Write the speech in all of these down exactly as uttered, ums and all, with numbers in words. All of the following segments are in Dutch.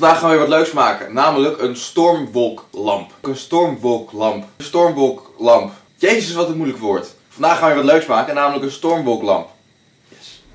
Vandaag gaan we weer wat leuks maken, namelijk een stormwolklamp. Een stormwolklamp. Een stormwolklamp. Jezus, wat een moeilijk woord. Vandaag gaan we weer wat leuks maken, namelijk een stormwolklamp. Yes.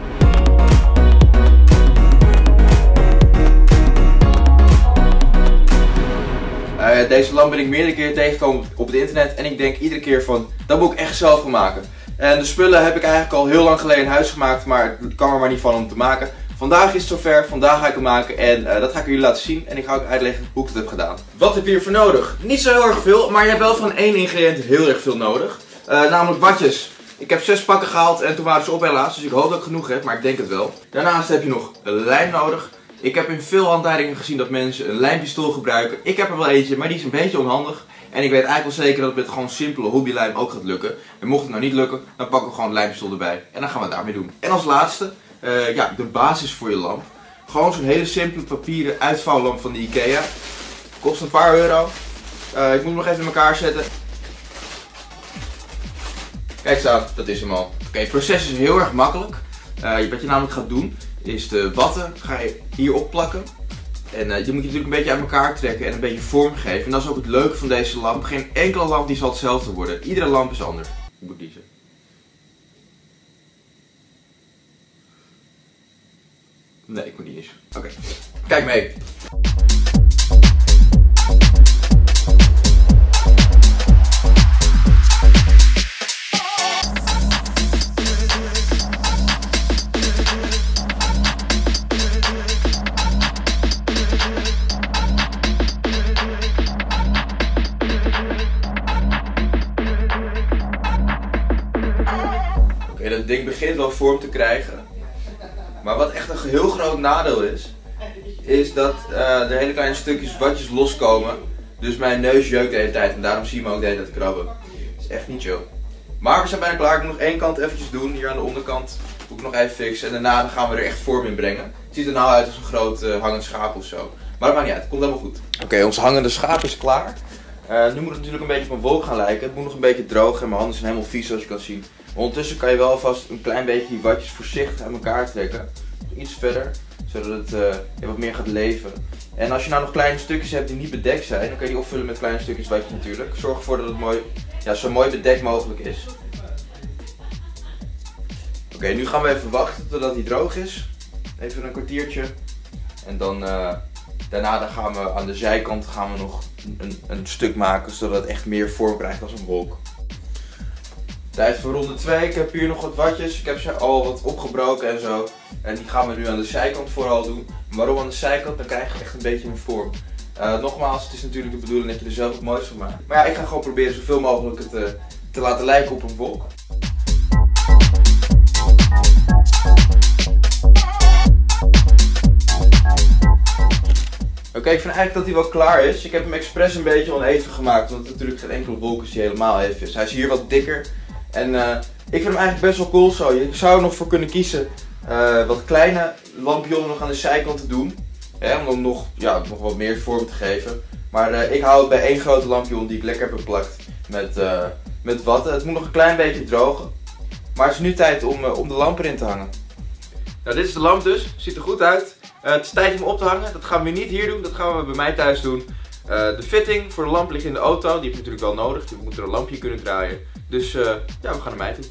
Uh, deze lamp ben ik meerdere keren tegengekomen op het internet en ik denk iedere keer van, dat moet ik echt zelf gaan maken. En de spullen heb ik eigenlijk al heel lang geleden in huis gemaakt, maar het kan er maar niet van om te maken. Vandaag is het zover, vandaag ga ik hem maken en uh, dat ga ik jullie laten zien en ik ga ook uitleggen hoe ik het heb gedaan. Wat heb je hiervoor nodig? Niet zo heel erg veel, maar je hebt wel van één ingrediënt heel erg veel nodig. Uh, namelijk watjes. Ik heb zes pakken gehaald en toen waren ze op helaas, dus ik hoop dat ik genoeg heb, maar ik denk het wel. Daarnaast heb je nog lijm nodig. Ik heb in veel handleidingen gezien dat mensen een lijmpistool gebruiken. Ik heb er wel eentje, maar die is een beetje onhandig. En ik weet eigenlijk wel zeker dat het met gewoon simpele hobbylijm ook gaat lukken. En mocht het nou niet lukken, dan pakken we gewoon een lijmpistool erbij. En dan gaan we het daarmee doen. En als laatste, uh, ja, de basis voor je lamp. Gewoon zo'n hele simpele papieren uitvouwlamp van de IKEA. Kost een paar euro. Uh, ik moet hem nog even in elkaar zetten. Kijk eens aan, dat is hem al. Oké, okay, het proces is heel erg makkelijk. Uh, wat je namelijk gaat doen, is de watten ga je hier opplakken. En uh, die moet je natuurlijk een beetje uit elkaar trekken en een beetje vorm geven. En dat is ook het leuke van deze lamp. Geen enkele lamp die zal hetzelfde worden. Iedere lamp is anders. Ik moet kiezen. Nee, ik moet niet eens. Oké, okay. Kijk mee. Dat ding begint wel vorm te krijgen. Maar wat echt een heel groot nadeel is, is dat uh, er hele kleine stukjes watjes loskomen. Dus mijn neus jeukt de hele tijd en daarom zie je me ook de hele tijd krabben. Dat is echt niet chill. Maar we zijn bijna klaar. Ik moet nog één kant eventjes doen. Hier aan de onderkant moet ik nog even fixen. En daarna dan gaan we er echt vorm in brengen. Het ziet er nou uit als een groot uh, hangend schaap of zo. Maar dat maakt niet uit. Het komt helemaal goed. Oké, okay, ons hangende schaap is klaar. Uh, nu moet het natuurlijk een beetje op een wolk gaan lijken. Het moet nog een beetje droog en mijn handen zijn helemaal vies zoals je kan zien. Maar ondertussen kan je wel alvast een klein beetje die watjes voorzichtig uit elkaar trekken. Iets verder, zodat het uh, wat meer gaat leven. En als je nou nog kleine stukjes hebt die niet bedekt zijn, dan kan je die opvullen met kleine stukjes watjes natuurlijk. Zorg ervoor dat het mooi, ja, zo mooi bedekt mogelijk is. Oké, okay, nu gaan we even wachten totdat hij droog is. Even een kwartiertje. En dan, uh, daarna dan gaan we aan de zijkant gaan we nog een, een stuk maken, zodat het echt meer vorm krijgt als een wolk. Tijd voor ronde twee. Ik heb hier nog wat watjes. Ik heb ze al wat opgebroken en zo. En die gaan we nu aan de zijkant vooral doen. Waarom aan de zijkant? Dan krijg je echt een beetje een vorm. Uh, nogmaals, het is natuurlijk de bedoeling dat je er zelf het moois van maakt. Maar ja, ik ga gewoon proberen zoveel mogelijk het uh, te laten lijken op een wolk. Oké, okay, ik vind eigenlijk dat hij wel klaar is. Ik heb hem expres een beetje oneven gemaakt, want het natuurlijk geen enkele wolk is die helemaal even is. Hij is hier wat dikker. En uh, ik vind hem eigenlijk best wel cool zo. Je zou er nog voor kunnen kiezen uh, wat kleine lampionnen nog aan de zijkant te doen. Hè, om nog, ja, nog wat meer vorm te geven. Maar uh, ik hou het bij één grote lampion die ik lekker heb beplakt met, uh, met watten. Het moet nog een klein beetje drogen. Maar het is nu tijd om, uh, om de lamp erin te hangen. Nou, dit is de lamp dus. Ziet er goed uit. Uh, het is tijd om op te hangen. Dat gaan we niet hier doen. Dat gaan we bij mij thuis doen. Uh, de fitting voor de lamp ligt in de auto. Die heb je natuurlijk wel nodig. Je moet er een lampje kunnen draaien. Dus uh, ja, we gaan naar mij toe.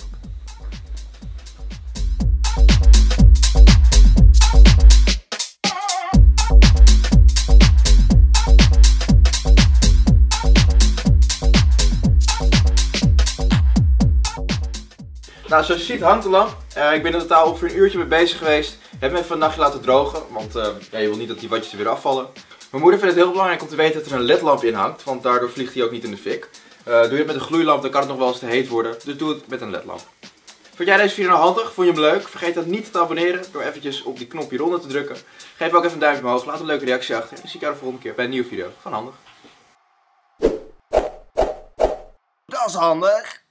Nou, zoals je ziet hangt de lamp. Uh, ik ben in totaal ongeveer een uurtje mee bezig geweest. Ik heb hem even een nachtje laten drogen, want uh, ja, je wil niet dat die watjes er weer afvallen. Mijn moeder vindt het heel belangrijk om te weten dat er een ledlamp in hangt, want daardoor vliegt hij ook niet in de fik. Uh, doe je het met een gloeilamp, dan kan het nog wel eens te heet worden, dus doe het met een ledlamp. Vond jij deze video nou handig? Vond je hem leuk? Vergeet dat niet te abonneren door eventjes op die knop hieronder te drukken. Geef ook even een duimpje omhoog, laat een leuke reactie achter en dan zie ik jou de volgende keer bij een nieuwe video. Gewoon handig. Dat is handig!